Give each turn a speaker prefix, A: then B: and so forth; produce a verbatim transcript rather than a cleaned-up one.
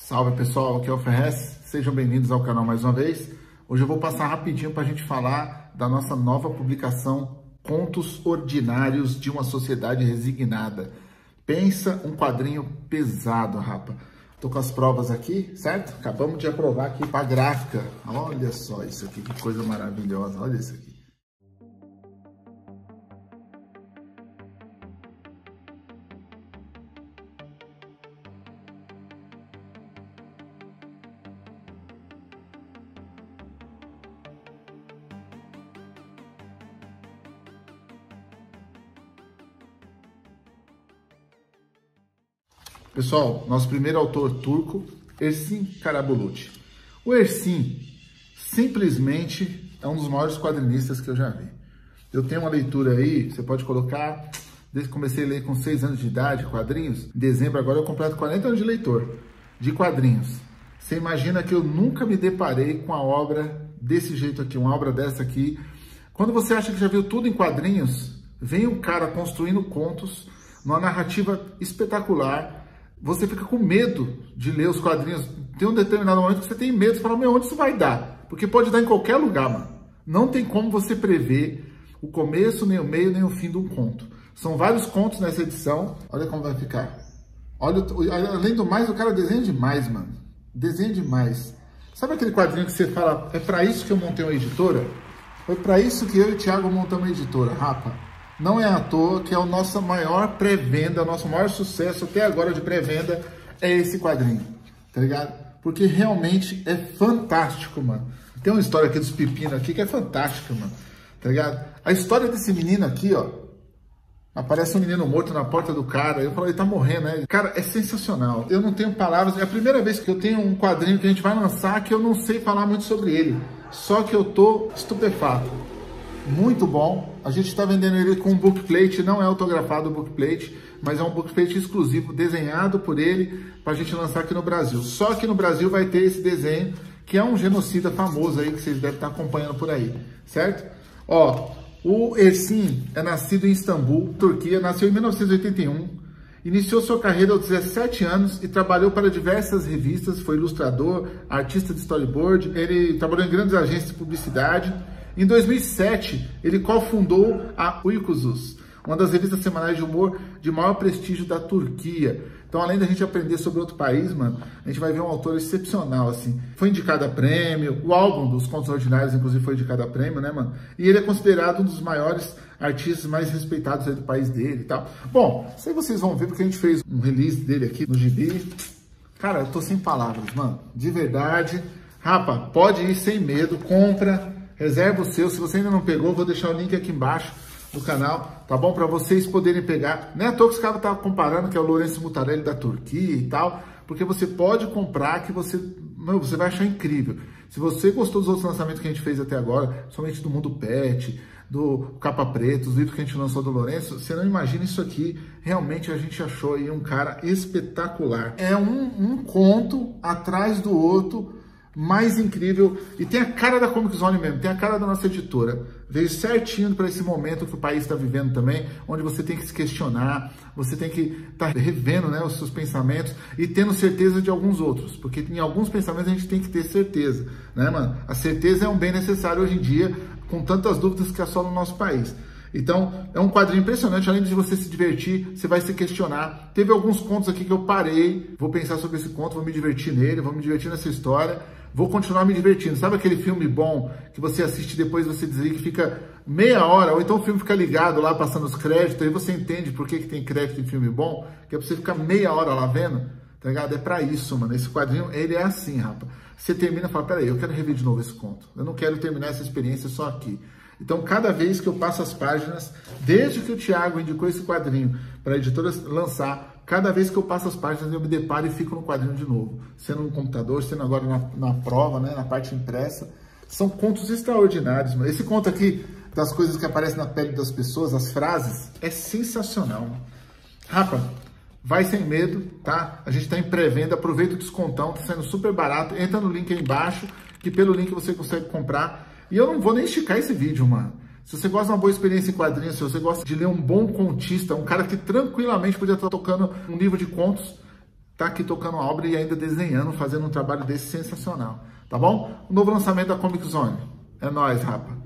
A: Salve pessoal, aqui é o Ferrez, sejam bem-vindos ao canal mais uma vez. Hoje eu vou passar rapidinho para a gente falar da nossa nova publicação Contos Ordinários de uma Sociedade Resignada. Pensa um quadrinho pesado, rapa. Tô com as provas aqui, certo? Acabamos de aprovar aqui para a gráfica. Olha só isso aqui, que coisa maravilhosa, olha isso aqui. Pessoal, nosso primeiro autor turco, Ersin Karabulut. O Ersin simplesmente é um dos maiores quadrinistas que eu já vi. Eu tenho uma leitura aí, você pode colocar, desde que comecei a ler com seis anos de idade, quadrinhos. Em dezembro agora eu completo quarenta anos de leitor, de quadrinhos. Você imagina que eu nunca me deparei com a obra desse jeito aqui, uma obra dessa aqui. Quando você acha que já viu tudo em quadrinhos, vem um cara construindo contos, numa narrativa espetacular. Você fica com medo de ler os quadrinhos. Tem um determinado momento que você tem medo, você fala, meu, onde isso vai dar? Porque pode dar em qualquer lugar, mano. Não tem como você prever o começo, nem o meio, nem o fim de um conto. São vários contos nessa edição. Olha como vai ficar. Olha, além do mais, o cara desenha demais, mano. Desenha demais. Sabe aquele quadrinho que você fala, é pra isso que eu montei uma editora? Foi pra isso que eu e o Thiago montamos uma editora, rapa. Não é à toa que é a nossa maior pré-venda, o nosso maior sucesso até agora de pré-venda é esse quadrinho, tá ligado? Porque realmente é fantástico, mano. Tem uma história aqui dos pepinos aqui que é fantástica, mano, tá ligado? A história desse menino aqui, ó, aparece um menino morto na porta do cara, eu falo, ele tá morrendo, né? Cara, é sensacional. Eu não tenho palavras, é a primeira vez que eu tenho um quadrinho que a gente vai lançar que eu não sei falar muito sobre ele, só que eu tô estupefato. Muito bom. A gente está vendendo ele com um bookplate, não é autografado o bookplate, mas é um bookplate exclusivo, desenhado por ele, para a gente lançar aqui no Brasil. Só que no Brasil vai ter esse desenho, que é um genocida famoso aí, que vocês devem estar acompanhando por aí, certo? Ó, o Ersin é nascido em Istambul, Turquia, nasceu em mil novecentos e oitenta e um, iniciou sua carreira aos dezessete anos e trabalhou para diversas revistas, foi ilustrador, artista de storyboard, ele trabalhou em grandes agências de publicidade. Em dois mil e sete, ele cofundou a Uykuzus, uma das revistas semanais de humor de maior prestígio da Turquia. Então, além da gente aprender sobre outro país, mano, a gente vai ver um autor excepcional, assim. Foi indicado a prêmio, o álbum dos Contos Ordinários, inclusive, foi indicado a prêmio, né, mano? E ele é considerado um dos maiores artistas mais respeitados aí do país dele e tal. Bom, isso aí vocês vão ver, porque a gente fez um release dele aqui no Gibi. Cara, eu tô sem palavras, mano. De verdade. Rapa, pode ir sem medo, compra. Reserva o seu, se você ainda não pegou, vou deixar o link aqui embaixo do canal, tá bom? Para vocês poderem pegar. Não é à toa que os caras estavam comparando que é o Lourenço Mutarelli da Turquia e tal, porque você pode comprar que você, meu, você vai achar incrível. Se você gostou dos outros lançamentos que a gente fez até agora, somente do Mundo Pet, do Capa Preta, os livros que a gente lançou do Lourenço, você não imagina isso aqui, realmente a gente achou aí um cara espetacular. É um, um conto atrás do outro, mais incrível, e tem a cara da Comic Zone mesmo, tem a cara da nossa editora. Veio certinho para esse momento que o país está vivendo também, onde você tem que se questionar, você tem que estar tá revendo, né, os seus pensamentos e tendo certeza de alguns outros, porque em alguns pensamentos a gente tem que ter certeza, né, mano? A certeza é um bem necessário hoje em dia, com tantas dúvidas que assolam o nosso país. Então, é um quadrinho impressionante, além de você se divertir, você vai se questionar. Teve alguns contos aqui que eu parei, vou pensar sobre esse conto, vou me divertir nele, vou me divertir nessa história, vou continuar me divertindo. Sabe aquele filme bom que você assiste e depois você desliga que fica meia hora, ou então o filme fica ligado lá, passando os créditos, aí você entende por que, que tem crédito em filme bom, que é pra você ficar meia hora lá vendo, tá ligado? É pra isso, mano. Esse quadrinho, ele é assim, rapaz. Você termina e fala, peraí, eu quero rever de novo esse conto. Eu não quero terminar essa experiência só aqui. Então, cada vez que eu passo as páginas, desde que o Thiago indicou esse quadrinho para a editora lançar, cada vez que eu passo as páginas, eu me deparo e fico no quadrinho de novo. Sendo no computador, sendo agora na, na prova, né, na parte impressa. São contos extraordinários, mano. Esse conto aqui, das coisas que aparecem na pele das pessoas, as frases, é sensacional, mano. Rapa, vai sem medo, tá? A gente tá em pré-venda, aproveita o descontão, tá saindo super barato. Entra no link aí embaixo, que pelo link você consegue comprar. E eu não vou nem esticar esse vídeo, mano. Se você gosta de uma boa experiência em quadrinhos, se você gosta de ler um bom contista, um cara que tranquilamente podia estar tocando um livro de contos, tá aqui tocando a obra e ainda desenhando, fazendo um trabalho desse sensacional, tá bom? O novo lançamento da Comic Zone. É nóis, rapa.